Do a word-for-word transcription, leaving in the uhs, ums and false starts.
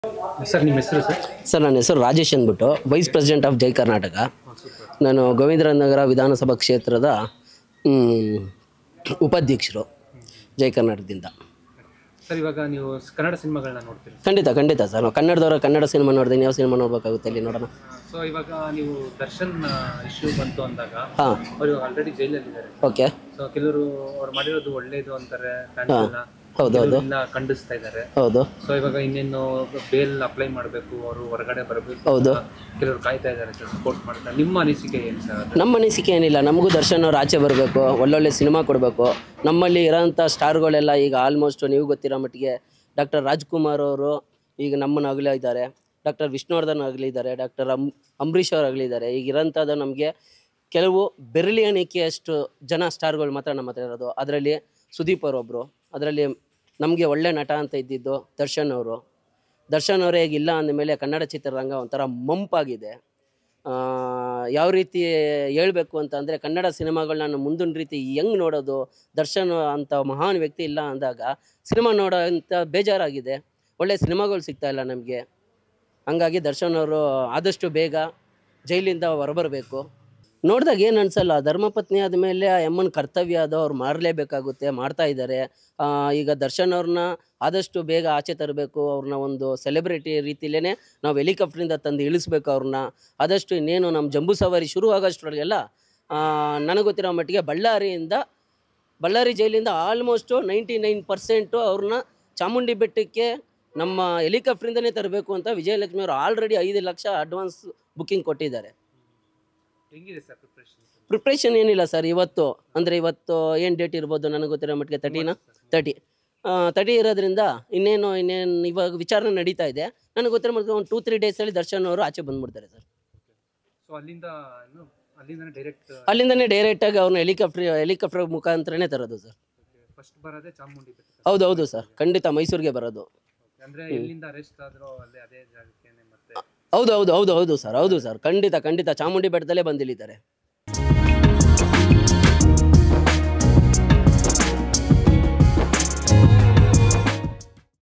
Sir ನಿಮ್ಮ ಹೆಸರು sir? Sir ನನ್ನ ಹೆಸರು ರಾಜೇಶ್ ಅಂದ್ಬಿಟ್ಟು, vice president of Jai Karnataka. ನಾನು ಗೋವಿಂದರಾಜನಗರ ವಿಧಾನಸಭಾ ಕ್ಷೇತ್ರದ ಉಪಾಧ್ಯಕ್ಷರು ಜೈ ಕರ್ನಾಟಕದಿಂದ. ಸರ್ ಇವಾಗ ನೀವು ಕನ್ನಡ ಸಿನಿಮಾಗಳನ್ನ ನೋಡ್ತೀರಿ? ಖಂಡಿತ ಖಂಡಿತ ಸರ್, ನಾವು ಕನ್ನಡದವರ ಕನ್ನಡ ಸಿನಿಮಾ ನೋಡ್ತೀನಿ. ಯಾವ ಸಿನಿಮಾ ನೋಡ್ಬೇಕಾಗುತ್ತೆ ಇಲ್ಲಿ ನೋಡೋಣ. ಸೊ ಇವಾಗ ನೀವು ದರ್ಶನ್ ಇಶ್ಯೂ ಬಂತು ಅಂದಾಗ ಹಾಂ, ಅವರು ಆಲ್ರೆಡಿ ಜೈಲಲ್ಲಿದ್ದಾರೆ. ಓಕೆ. ಸೊ ಕೆಲವರು ಅವ್ರು ಮಾಡಿರೋದು ಒಳ್ಳೇದು ಅಂತಾರೆ, ಹೌದು ಹೌದು ಖಂಡಿಸ್ತಾ ಇದ್ದಾರೆ. ಹೌದು. ಸೊ ಇವಾಗ ಇನ್ನೇನು ಬೇಲ್ ಅಪ್ಲೈ ಮಾಡಬೇಕು, ಅವರು ಹೊರಗಡೆ ಬರಬೇಕು, ಹೌದು. ಕೆಲವರು ಕಾಯ್ತಾ ಇದ್ದಾರೆ ಸರ್, ಸಪೋರ್ಟ್ ಮಾಡ್ತಾರೆ. ನಿಮ್ಮ ಅನಿಸಿಕೆ ಏನು ಸರ್? ನಮ್ಮ ಅನಿಸಿಕೆ ಏನಿಲ್ಲ, ನಮಗೂ ದರ್ಶನ್ ಅವ್ರು ಆಚೆ ಬರಬೇಕು, ಒಳ್ಳೊಳ್ಳೆ ಸಿನಿಮಾ ಕೊಡಬೇಕು. ನಮ್ಮಲ್ಲಿ ಇರೋಂಥ ಸ್ಟಾರ್ಗಳೆಲ್ಲ ಈಗ ಆಲ್ಮೋಸ್ಟ್ ನೀವು ಗೊತ್ತಿರೋ ಮಟ್ಟಿಗೆ ಡಾಕ್ಟರ್ ರಾಜ್ಕುಮಾರ್ ಅವರು ಈಗ ನಮ್ಮನ್ನು ಅಗಲಿದ್ದಾರೆ, ಡಾಕ್ಟರ್ ವಿಷ್ಣುವರ್ಧನ್ ಅಗಲಿದ್ದಾರೆ, ಡಾಕ್ಟರ್ ಅಂ ಅಂಬರೀಷ್ ಅವರು ಅಗಲಿದ್ದಾರೆ. ಈಗ ಇರೋಂಥದ್ದು ನಮಗೆ ಕೆಲವು ಬೆರಳಿ ಎಣಿಕೆಯಷ್ಟು ಜನ ಸ್ಟಾರ್ಗಳು ಮಾತ್ರ ನಮ್ಮ ಹತ್ರ ಇರೋದು. ಅದರಲ್ಲಿ ಸುದೀಪ್ ಅವರೊಬ್ಬರು, ಅದರಲ್ಲಿ ನಮಗೆ ಒಳ್ಳೆ ನಟ ಅಂತ ಇದ್ದಿದ್ದು ದರ್ಶನ್ ಅವರು. ದರ್ಶನ್ ಅವರೇ ಈಗ ಇಲ್ಲ ಅಂದಮೇಲೆ ಕನ್ನಡ ಚಿತ್ರರಂಗ ಒಂಥರ ಮಂಪಾಗಿದೆ. ಯಾವ ರೀತಿ ಹೇಳಬೇಕು ಅಂತ ಅಂದರೆ, ಕನ್ನಡ ಸಿನಿಮಾಗಳನ್ನ ಮುಂದಿನ ರೀತಿ ಹೆಂಗೆ ನೋಡೋದು, ದರ್ಶನ್ ಅಂಥ ಮಹಾನ್ ವ್ಯಕ್ತಿ ಇಲ್ಲ ಅಂದಾಗ ಸಿನಿಮಾ ನೋಡೋ ಅಂಥ ಬೇಜಾರಾಗಿದೆ. ಒಳ್ಳೆ ಸಿನಿಮಾಗಳು ಸಿಗ್ತಾಯಿಲ್ಲ ನಮಗೆ. ಹಂಗಾಗಿ ದರ್ಶನ್ ಅವರು ಆದಷ್ಟು ಬೇಗ ಜೈಲಿಂದ ಹೊರಬರಬೇಕು. ನೋಡಿದಾಗ ಏನು ಅನಿಸಲ್ಲ, ಧರ್ಮಪತ್ನಿ ಆದಮೇಲೆ ಆ ಅಮ್ಮನ ಕರ್ತವ್ಯ ಅದು, ಅವ್ರು ಮಾಡಲೇಬೇಕಾಗುತ್ತೆ, ಮಾಡ್ತಾ ಇದ್ದಾರೆ. ಈಗ ದರ್ಶನ್ ಅವ್ರನ್ನ ಆದಷ್ಟು ಬೇಗ ಆಚೆ ತರಬೇಕು. ಅವ್ರನ್ನ ಒಂದು ಸೆಲೆಬ್ರಿಟಿ ರೀತಿಲೇ ನಾವು ಹೆಲಿಕಾಪ್ಟ್ರಿಂದ ತಂದು ಇಳಿಸ್ಬೇಕು ಅವ್ರನ್ನ. ಆದಷ್ಟು ಇನ್ನೇನು ನಮ್ಮ ಜಂಬೂ ಸವಾರಿ ಶುರು ಆಗೋಷ್ಟರೊಳಗೆಲ್ಲ ನನಗೆ ಗೊತ್ತಿರೋ ಮಟ್ಟಿಗೆ ಬಳ್ಳಾರಿಯಿಂದ ಬಳ್ಳಾರಿ ಜೈಲಿಂದ ಆಲ್ಮೋಸ್ಟು ನೈಂಟಿ ನೈನ್ ಪರ್ಸೆಂಟು ಅವ್ರನ್ನ ಚಾಮುಂಡಿ ಬೆಟ್ಟಕ್ಕೆ ನಮ್ಮ ಹೆಲಿಕಾಪ್ಟ್ರಿಂದನೇ ತರಬೇಕು ಅಂತ ವಿಜಯಲಕ್ಷ್ಮಿ ಅವರು ಆಲ್ರೆಡಿ ಐದು ಲಕ್ಷ ಅಡ್ವಾನ್ಸ್ ಬುಕ್ಕಿಂಗ್ ಕೊಟ್ಟಿದ್ದಾರೆ. ಹೆಂಗಿದೆ ಸರ್ ಪ್ರಿಪ್ರೇಷನ್? ಪ್ರಿಪ್ರೇಷನ್ ಏನಿಲ್ಲ ಸರ್, ಇವತ್ತು ಅಂದರೆ ಇವತ್ತು ಏನು ಡೇಟ್ ಇರ್ಬೋದು ನನಗೆ ಗೊತ್ತಿರೋ ಮಟ್ಟಿಗೆ ತರ್ಟಿನ ತರ್ಟಿ ತರ್ಟಿ ಇರೋದ್ರಿಂದ ಇನ್ನೇನು ಇನ್ನೇನು ಇವಾಗ ವಿಚಾರಣೆ ನಡೀತಾ ಇದೆ. ನನಗೆ ಗೊತ್ತಿರೋ ಮಟ್ಟಿಗೆ ಒಂದು ಟೂ ತ್ರೀ ಡೇಸಲ್ಲಿ ದರ್ಶನ್ ಅವರು ಆಚೆ ಬಂದ್ಬಿಡ್ತಾರೆ ಸರ್. ಸೊ ಅಲ್ಲಿಂದ ಅಲ್ಲಿಂದನೇ ಡೈರೆಕ್ಟ್ ಅಲ್ಲಿಂದನೇ ಡೈರೆಕ್ಟಾಗಿ ಅವ್ರನ್ನ ಹೆಲಿಕಾಪ್ಟರ್ ಹೆಲಿಕಾಪ್ಟರ್ ಮುಖಾಂತರನೇ ತರೋದು ಸರ್. ಫಸ್ಟ್ ಬರೋದೇ ಚಾಮುಂಡಿ ಬೆಟ್ಟ? ಹೌದು ಹೌದು ಸರ್, ಖಂಡಿತ ಮೈಸೂರಿಗೆ ಬರೋದು. ಅಂದರೆ ಎಲ್ಲಿಂದ ಅರೆಸ್ಟ್ ಆದರೂ ಅಲ್ಲೇ ಅದೇ ಜಾಗಕ್ಕೆ ಮತ್ತೆ? ಹೌದು ಹೌದು ಹೌದು ಹೌದು ಸರ್, ಹೌದು ಸರ್, ಖಂಡಿತ ಖಂಡಿತ ಚಾಮುಂಡಿ ಬೆಟ್ಟದಲ್ಲೇ ಬಂದಿಳಿತಾರೆ.